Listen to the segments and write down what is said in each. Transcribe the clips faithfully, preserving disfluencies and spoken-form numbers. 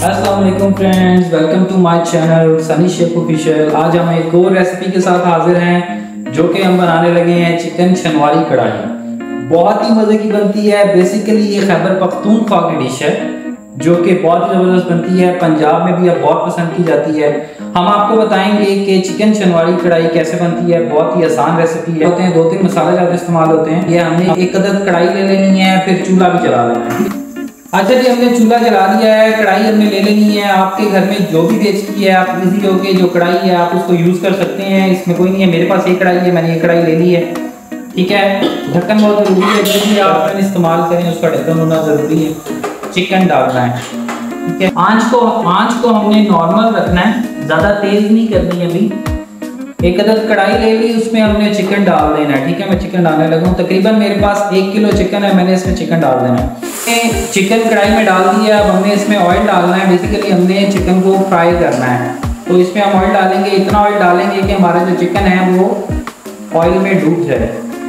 अस्सलाम वालेकुम friends, welcome to my channel Sunny chef official. आज हम एक और रेसिपी के साथ हाजिर हैं जो कि हम बनाने लगे हैं चिकन शनवारी कढ़ाई। बहुत ही मज़े की बनती है। बेसिकली ये खैबर पख्तूनख्वा की डिश है जो कि बहुत ही ज़बरदस्त बनती है। पंजाब में भी अब बहुत पसंद की जाती है। हम आपको बताएंगे कि चिकन शनवारी कढ़ाई कैसे बनती है। बहुत ही आसान रेसिपी है। होते हैं दो तीन मसाले ज़्यादा इस्तेमाल होते हैं। ये हमने एक अदद कढ़ाई ले लेनी है, फिर चूल्हा भी जला लेना है। अच्छा जी, हमने चूल्हा जला लिया है। कढ़ाई हमने ले लेनी है। आपके घर में जो भी बेचती है, आप इजी होके जो कढ़ाई है आप उसको यूज़ कर सकते हैं। इसमें कोई नहीं है। मेरे पास एक कढ़ाई है, मैंने ये कढ़ाई ले ली है। ठीक है, ढक्कन बहुत ज़रूरी है। जो भी आप इस्तेमाल करें उसका ढक्कन होना ज़रूरी है। चिकन डालना है। ठीक है, आँच को आँच को हमने नॉर्मल रखना है, ज़्यादा तेज़ नहीं करनी है। अभी एक अदद कढ़ाई ले ली, उसमें हमने चिकन डाल देना है। ठीक है, मैं चिकन डालने लगा हूँ। तकरीबन मेरे पास एक किलो चिकन है, मैंने इसमें चिकन डाल देना है। चिकन कढ़ाई में डाल दिया। अब हमने इसमें ऑयल डालना है। बेसिकली हमने चिकन को फ्राई करना है, तो इसमें हम ऑयल डालेंगे। इतना ऑयल डालेंगे कि हमारा जो चिकन है वो ऑयल में डूब जाए।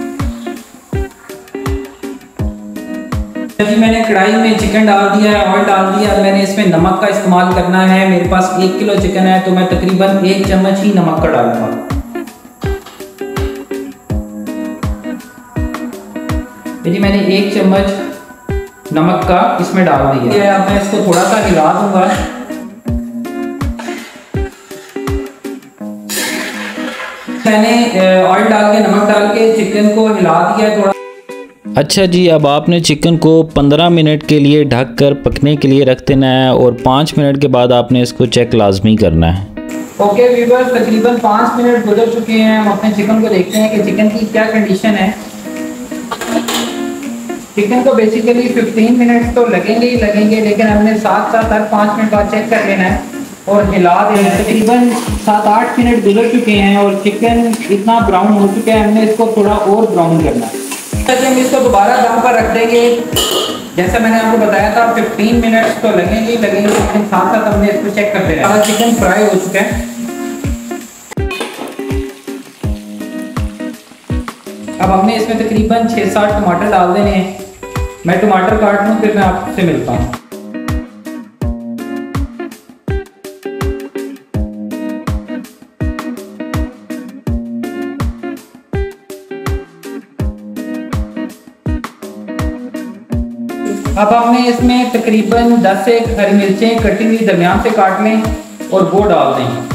जी, मैंने कढ़ाई में चिकन डाल दिया है, ऑयल डाल दिया। मैंने इसमें नमक का इस्तेमाल करना है। मेरे पास एक किलो चिकन है तो मैं तकरीबन एक चम्मच ही नमक का डालूंगा। जी, मैंने एक चम्मच नमक का इसमें डाल दिया। अब मैं इसको थोड़ा सा हिला दूंगा। मैंने ऑयल डाल के नमक डाल के चिकन को हिला दिया थोड़ा। अच्छा जी, अब आपने चिकन को पंद्रह मिनट के लिए ढककर पकने के लिए रख देना है और पाँच मिनट के बाद आपने इसको चेक लाजमी करना है। ओके व्यूअर्स, तकरीबन पाँच मिनट गुजर चुके हैं। हम अपने चिकन को देखते हैं कि चिकन की क्या कंडीशन है। चिकन को बेसिकली पंद्रह मिनट तो लगेंगे ही लगेंगे, लेकिन हमने साथ साथ हर पाँच मिनट बाद चेक कर लेना है और हिला देना है। तकरीबन सात आठ मिनट गुजर चुके हैं और चिकन इतना ब्राउन हो चुका है। हमने इसको थोड़ा और ब्राउन करना है। हम इसको दोबारा दम पर रख देंगे। जैसा मैंने आपको बताया था पंद्रह मिनट तो लगेंगे ही लगेंगे, लेकिन साथ साथ हमने इसको चेक कर लेना है। चिकन फ्राई हो चुका है। अब हमने इसमें तकरीबन छः सात टमाटर डाल देने हैं। मैं टमाटर काट लूँ, फिर मैं आपसे मिलता हूँ। अब हमने इसमें तकरीबन दस से हरी मिर्चें कटी हुई दरमियान से काट लें और वो डाल दें।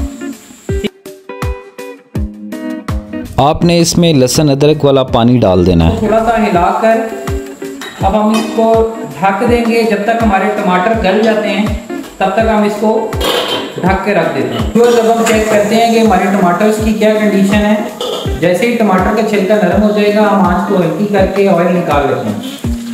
आपने इसमें लहसुन अदरक वाला पानी डाल देना है। थोड़ा सा हिलाकर अब हम इसको ढक देंगे। जब तक हमारे टमाटर गल जाते हैं तब तक हम इसको ढक के रख देते हैं। तो जब हम चेक करते हैं कि हमारे टमाटर्स की क्या कंडीशन है, जैसे ही टमाटर का छिलका नरम हो जाएगा हम आंच को हल्की करके ऑयल निकाल लेते हैं।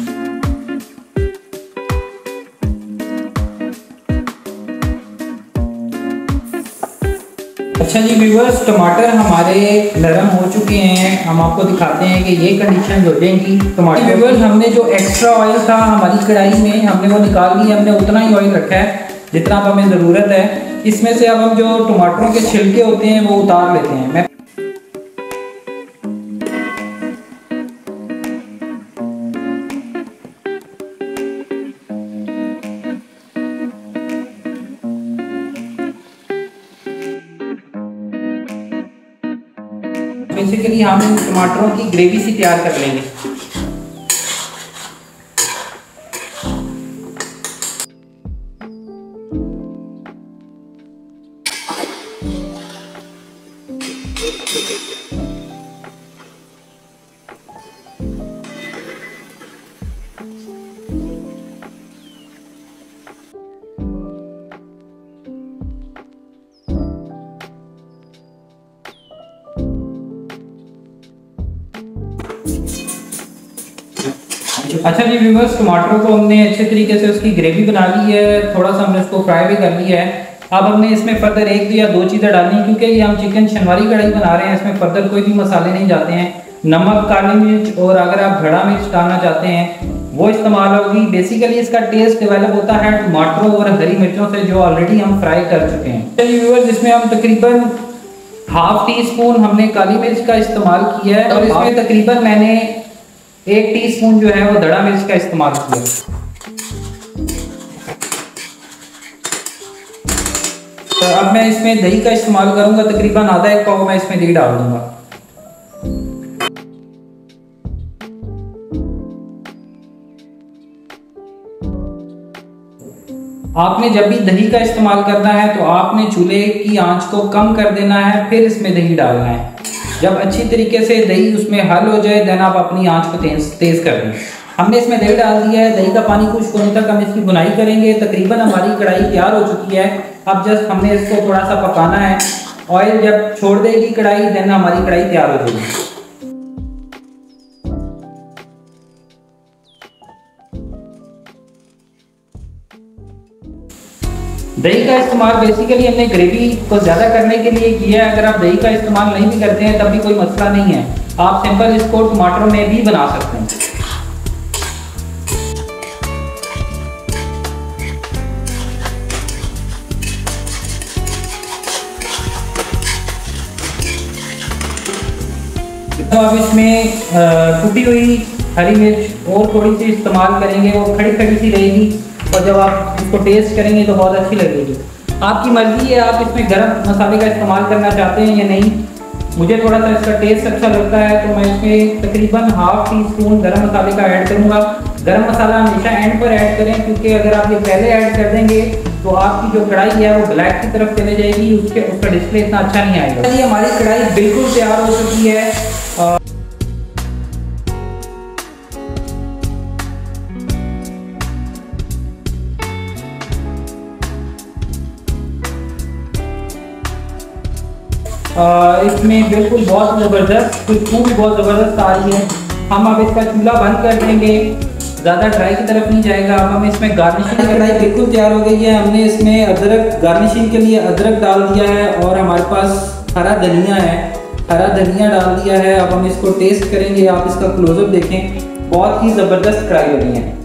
अच्छा जी व्यूअर्स, टमाटर हमारे नरम हो चुके हैं। हम आपको दिखाते हैं कि ये कंडीशन हो जाएंगी टमाटर। व्यूअर्स, हमने जो एक्स्ट्रा ऑयल था हमारी कढ़ाई में हमने वो निकाल लिया। हमने उतना ही ऑयल रखा है जितना अब हमें ज़रूरत है। इसमें से अब हम जो टमाटरों के छिलके होते हैं वो उतार लेते हैं। मैं बेसिकली हम इन टमाटरों की ग्रेवी सी तैयार कर लेंगे। अच्छा जी व्यूअर्स, टमाटर को हमने अच्छे तरीके से उसकी ग्रेवी बना ली है। थोड़ा सा हमने उसको फ्राई भी कर लिया है। अब हमने इसमें फर्दर एक या दो चीज़ें डालनी है, क्योंकि ये हम चिकन शनवारी कढ़ाई बना रहे हैं। इसमें फर्दर कोई भी मसाले नहीं जाते हैं। नमक, काली मिर्च और अगर आप खड़ा मिर्च डालना चाहते हैं वो इस्तेमाल होगी। बेसिकली इसका टेस्ट डेवलप होता है टमाटरों और हरी मिर्चों से जो ऑलरेडी हम फ्राई कर चुके हैं। चलिए व्यूअर्स, इसमें हम तकरीबन हाफ टी स्पून हमने काली मिर्च का इस्तेमाल किया है और इसमें तकरीबन मैंने एक टीस्पून जो है वो धड़ा मिर्च का इस्तेमाल किया। तो अब मैं इसमें दही का इस्तेमाल करूंगा, तकरीबन आधा एक पाव मैं इसमें दही डाल दूंगा। आपने जब भी दही का इस्तेमाल करना है तो आपने चूल्हे की आंच को कम कर देना है, फिर इसमें दही डालना है। जब अच्छी तरीके से दही उसमें हल हो जाए देन आप अपनी आंच को तेज तेज कर दें। हमने इसमें दही डाल दिया है, दही का पानी खुश्क होने तक हम इसकी बुनाई करेंगे। तकरीबन हमारी कढ़ाई तैयार हो चुकी है। अब जस्ट हमने इसको थोड़ा सा पकाना है। ऑयल जब छोड़ देगी कढ़ाई देन हमारी कढ़ाई तैयार हो जाएगी। दही का इस्तेमाल बेसिकली हमने ग्रेवी को ज़्यादा करने के लिए किया है। अगर आप दही का इस्तेमाल नहीं भी करते हैं तब भी कोई मसला नहीं है, आप सिंपल इसको टमाटर में भी बना सकते हैं। तो अब इसमें टूटी हुई हरी मिर्च और थोड़ी सी इस्तेमाल करेंगे, वो खड़ी खड़ी सी रहेगी और जब आप इसको टेस्ट करेंगे तो बहुत अच्छी लगेगी। आपकी मर्जी है, आप इसमें गरम मसाले का इस्तेमाल करना चाहते हैं या नहीं। मुझे थोड़ा सा इसका टेस्ट अच्छा लगता है तो मैं इसमें तकरीबन हाफ टी स्पून गरम मसाले का ऐड करूँगा। गरम मसाला हमेशा एंड पर ऐड करें, क्योंकि अगर आप ये पहले ऐड कर देंगे तो आपकी जो कढ़ाई है वो ब्लैक की तरफ चले जाएगी, उसके उसका डिस्प्ले इतना अच्छा नहीं आएगा। ये हमारी कढ़ाई बिल्कुल तैयार हो चुकी है। आ, इसमें बिल्कुल बहुत ज़बरदस्त खुशबू भी बहुत ज़बरदस्त आ रही है। हम अब इसका चूल्हा बंद कर देंगे, ज़्यादा ड्राई की तरफ नहीं जाएगा। अब हम इसमें गार्निशिंग, कढ़ाई बिल्कुल तैयार हो गई है। हमने इसमें अदरक गार्निशिंग के लिए अदरक डाल दिया है और हमारे पास हरा धनिया है, हरा धनिया डाल दिया है। अब हम इसको टेस्ट करेंगे। आप इसका क्लोजअप देखें, बहुत ही ज़बरदस्त कढ़ाई बनी है।